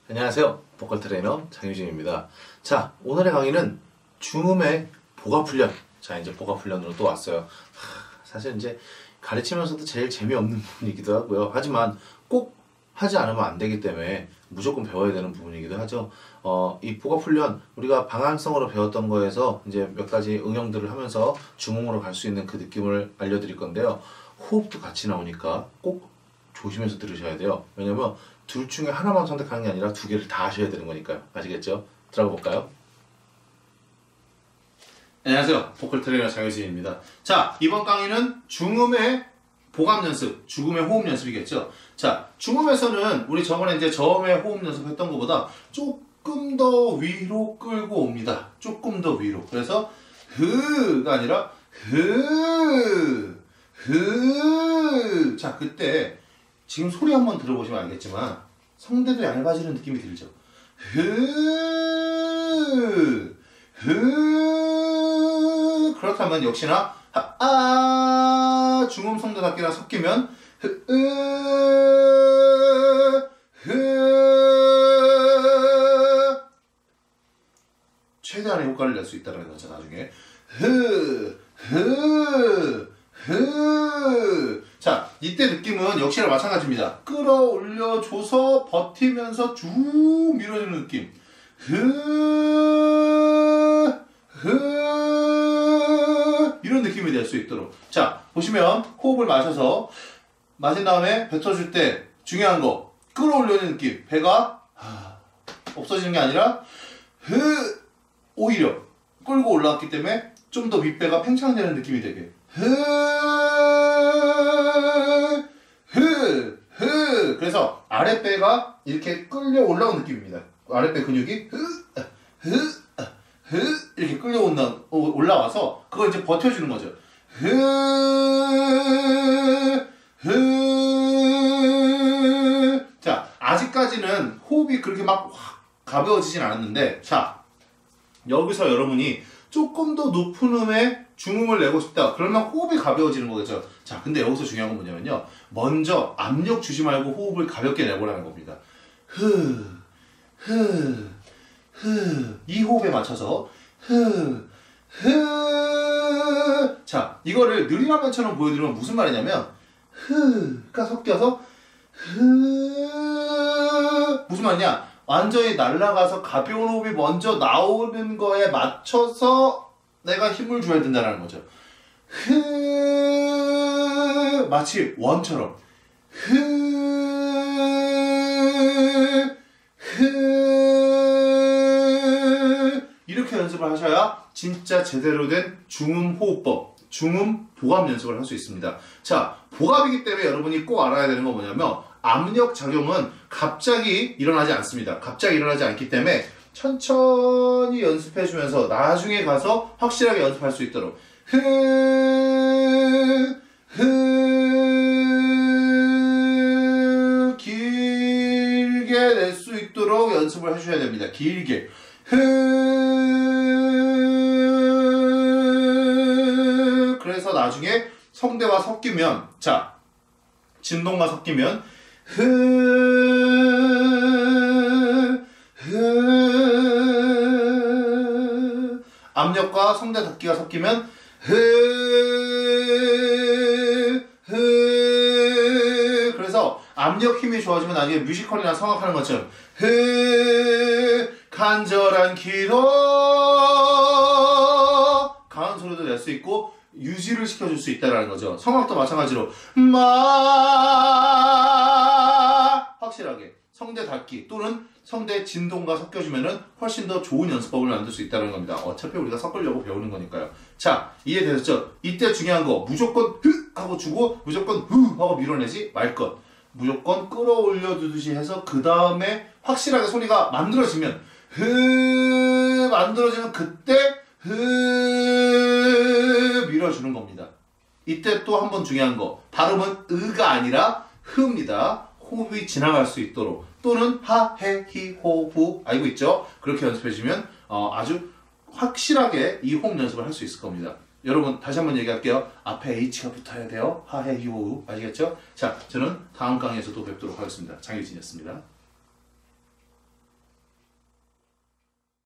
안녕하세요. 보컬 트레이너 장유진입니다. 자, 오늘의 강의는 중음의 보갑훈련. 자, 이제 보갑훈련으로 또 왔어요. 사실 이제 가르치면서도 제일 재미없는 부분이기도 하고요. 하지만 꼭 하지 않으면 안 되기 때문에 무조건 배워야 되는 부분이기도 하죠. 이 보갑훈련, 우리가 방향성으로 배웠던 거에서 이제 몇 가지 응용들을 하면서 중음으로 갈 수 있는 그 느낌을 알려드릴 건데요. 호흡도 같이 나오니까 꼭 조심해서 들으셔야 돼요. 왜냐면 둘 중에 하나만 선택하는 게 아니라 두 개를 다 하셔야 되는 거니까요. 아시겠죠? 들어가 볼까요? 안녕하세요. 보컬 트레이너 장효진입니다. 자, 이번 강의는 중음의 보갑 연습, 중음의 호흡 연습이겠죠? 자, 중음에서는 우리 저번에 이제 저음의 호흡 연습했던 것보다 조금 더 위로 끌고 옵니다. 조금 더 위로. 그래서 흐가 아니라 흐. 자, 그때 지금 소리 한번 들어보시면 알겠지만 성대도 얇아지는 느낌이 들죠. 그렇다면 역시나 중음 성대답기랑 섞이면 최대한의 효과를 낼 수 있다는 거죠. 나중에 자, 이때 느낌은 역시나 마찬가지입니다. 끌어올려줘서 버티면서 쭉 밀어주는 느낌. 이런 느낌이 될 수 있도록. 자, 보시면 호흡을 마셔서 마신 다음에 뱉어줄 때 중요한 거 끌어올리는 느낌. 배가 없어지는 게 아니라 오히려 끌고 올라왔기 때문에 좀 더 윗배가 팽창되는 느낌이 되게. 그래서 아랫배가 이렇게 끌려 올라온 느낌입니다. 아랫배 근육이 이렇게 끌려 올라와서 그걸 이제 버텨주는 거죠. 자, 아직까지는 호흡이 그렇게 막 확 가벼워지진 않았는데, 자, 여기서 여러분이 조금 더 높은 음의 중음을 내고 싶다. 그러면 호흡이 가벼워지는 거겠죠. 자, 근데 여기서 중요한 건 뭐냐면요. 먼저 압력 주지 말고 호흡을 가볍게 내보라는 겁니다. 이 호흡에 맞춰서 자, 이거를 느린 화면처럼 보여드리면 무슨 말이냐면 가 섞여서 무슨 말이냐. 완전히 날아가서 가벼운 호흡이 먼저 나오는 거에 맞춰서 내가 힘을 줘야 된다는 거죠. 마치 원처럼 이렇게 연습을 하셔야 진짜 제대로 된 중음 호흡법, 중음 보갑 연습을 할 수 있습니다. 자, 보갑이기 때문에 여러분이 꼭 알아야 되는 건 뭐냐면 압력 작용은 갑자기 일어나지 않습니다. 갑자기 일어나지 않기 때문에 천천히 연습해주면서 나중에 가서 확실하게 연습할 수 있도록 길게 낼 수 있도록 연습을 해주셔야 됩니다. 길게 그래서 나중에 성대와 섞이면, 자, 진동과 섞이면 압력과 성대 닫기가 섞이면 그래서 압력 힘이 좋아지면 나중에 뮤지컬이나 성악하는 것처럼 간절한 기도 강한 소리도 낼 수 있고 유지를 시켜줄 수 있다는 거죠. 성악도 마찬가지로 확실하게 성대 닫기 또는 성대 진동과 섞여주면은 훨씬 더 좋은 연습법을 만들 수 있다는 겁니다. 어차피 우리가 섞으려고 배우는 거니까요. 자, 이해되셨죠? 이때 중요한 거 무조건 하고 주고 무조건 하고 밀어내지 말 것. 무조건 끌어올려 주듯이 해서 그 다음에 확실하게 소리가 만들어지면 만들어지면 그때 밀어주는 겁니다. 이때 또 한 번 중요한 거, 발음은 으가 아니라 흐입니다. 호흡이 지나갈 수 있도록, 또는 하, 해, 히, 호, 후 알고 있죠? 그렇게 연습해주면 아주 확실하게 이 호흡 연습을 할 수 있을 겁니다. 여러분 다시 한번 얘기할게요. 앞에 H가 붙어야 돼요. 하, 해, 히, 호, 후 아시겠죠? 자, 저는 다음 강의에서 또 뵙도록 하겠습니다. 장유진이었습니다.